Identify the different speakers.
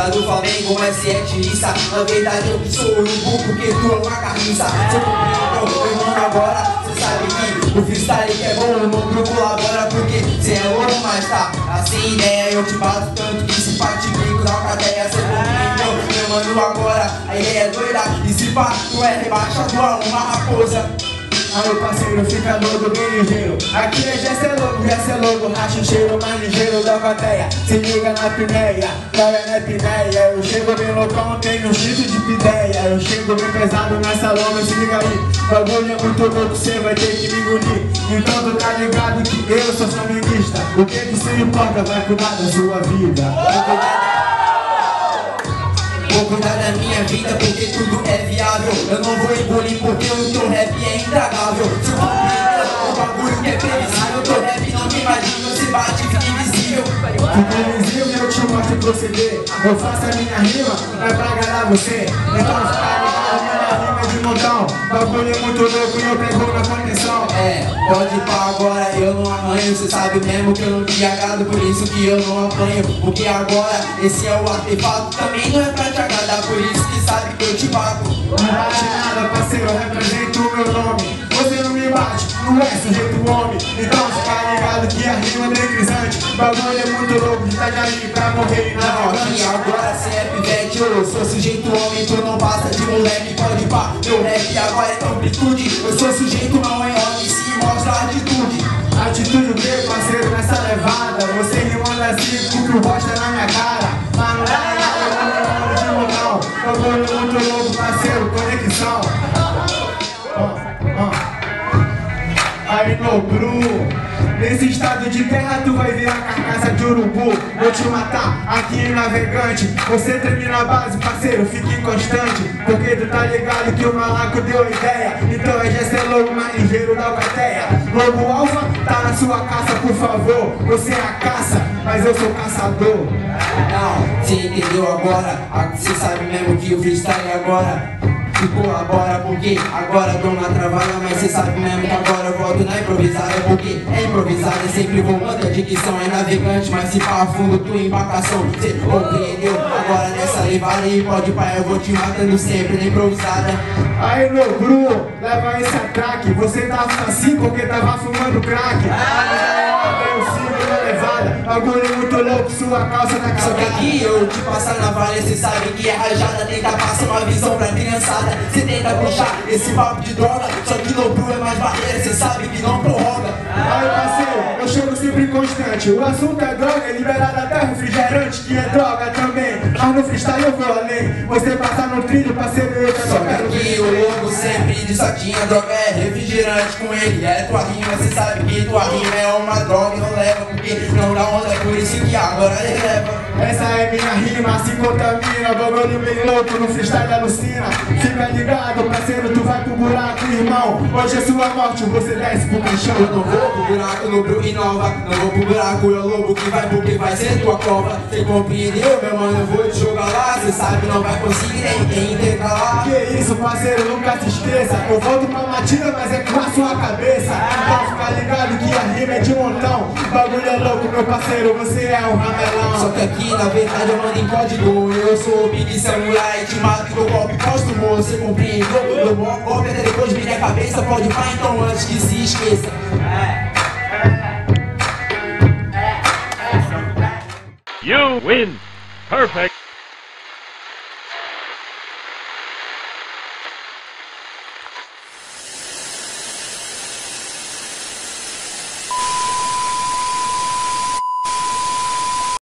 Speaker 1: do Flamengo, mas se é tirista. Na verdade eu que sou o urubu, porque tu é uma carniça. Cê compreendeu, meu irmão, agora cê sabe que o freestyle que é bom, eu não colabora, porque cê é louco, mas tá assim ideia. Eu te bato tanto que se parte brinco da cadeia. Cê compreendeu, meu mano, agora a ideia é doida. E se pá, tu é rebaixado a uma raposa.
Speaker 2: Aí o parceiro fica louco, bem ligeiro. Aqui é Jesse é louco, racha o cheiro mais ligeiro da cadeia. Se liga na pinéia, cara na pinéia. Eu chego bem loucão, tenho um jeito de pideia. Eu chego bem pesado nessa loma, se liga aí. Bagulho é muito louco, cê vai ter que me engolir. Então tu tá ligado que eu sou flamenguista. O que cê importa, vai cuidar da sua vida.
Speaker 1: Vou cuidar da minha vida porque tudo é viável. Eu não vou engolir porque o teu rap é intragável. Se eu compreender o bagulho que é previsível, teu rap não me imagina, se bate e fica invisível.
Speaker 2: Fica invisível, eu te mostro o proceder. Eu faço a minha rima, não é pra agradar você. Então fica ligado, minha rima é de montão. Bagulho é muito louco e eu pego na conexão.
Speaker 1: Pode ir pra agora, eu não arranho. Cê sabe mesmo que eu não te agrado, por isso que eu não apanho. Porque agora esse é o artefato, também não é pra te agradar, por isso que sabe que eu te bato.
Speaker 2: Não bate nada, parceiro, eu represento o meu nome. Você não me bate, não é sujeito homem. Então fica ligado que a rima é eletrizante. Bagulho é muito louco, de Itajaí pra morrer.
Speaker 1: Não, aqui agora cê é pivete, eu sou sujeito homem, tu não passa de moleque, pode pá. Meu rap agora é amplitude, eu sou sujeito não é homem, se mostra atitude.
Speaker 2: Atitude o que, parceiro, nessa levada? Você rimando assim, cumpre o bosta na minha cara. Mas não é nada, de montão. Bagulho muito louco, parceiro, conexão. Aí no Bru, nesse estado de guerra tu vai ver a carcaça de urubu. Vou te matar aqui em Navegante. Você termina a base, parceiro, fica inconstante. Porque tu tá ligado que o malaco deu ideia. Então é Jesse logo mais ligeiro da alcateia. Lobo alfa, tá na sua caça, por favor. Você é a caça, mas eu sou caçador.
Speaker 1: Não, cê entendeu agora, cê sabe mesmo que o freestyle agora se colabora, porque agora dou uma travada, mas cê sabe mesmo que agora eu volto na improvisada, porque é improvisada, é sempre volante, a dicção é navegante, mas se pá a fundo tua embarcação, cê compreendeu? Agora nessa levada aí pode pá, eu vou te matando sempre na improvisada.
Speaker 2: Aí no Bru, leva esse crack, você tava assim porque tava fumando crack. Bagulho muito louco, sua calça tá cagada.
Speaker 1: Só que aqui eu te passar na valha, cê sabe que é rajada. Tenta passar uma visão pra criançada. Cê tenta puxar esse papo de droga, só que no Bru é mais barreira, cê sabe que não prorroga.
Speaker 2: Aí parceiro, eu chego sempre constante. O assunto é droga, é liberado até refrigerante, que é droga também. Mas no freestyle eu vou além. Você passar no trilho, parceiro, eu
Speaker 1: só que aqui o logo sempre de saquinha. Droga é refrigerante com ele, é tua rima. Cê sabe que tua rima é uma droga e não leva, porque não dá onda, é por isso que agora releva.
Speaker 2: Essa é minha rima, se contamina. Bagulho bem louco, no freestyle alucina. Fica ligado, parceiro, tu vai pro buraco, irmão. Hoje é sua morte, você desce pro caixão.
Speaker 1: Eu não vou pro buraco no Bru Inova, não vou pro buraco, é o lobo que vai, porque vai ser tua cova. Cê compreendeu, meu mano, eu vou te jogar lá. Cê sabe, não vai conseguir nem intercalar.
Speaker 2: Que isso, parceiro, nunca se esqueça. Eu volto pra matina, mas é com a sua cabeça. Então fica ligado que a rima é de montão. Bagulho é louco, meu parceiro, você é um ramelão.
Speaker 1: Só que aqui, na verdade, eu mando em código. Eu sou o Big Samurai, te mato com o golpe póstumo. Você compreendeu? Eu golpe até depois de minha cabeça. Pode pá, então antes que se esqueça.
Speaker 3: You win. Perfect.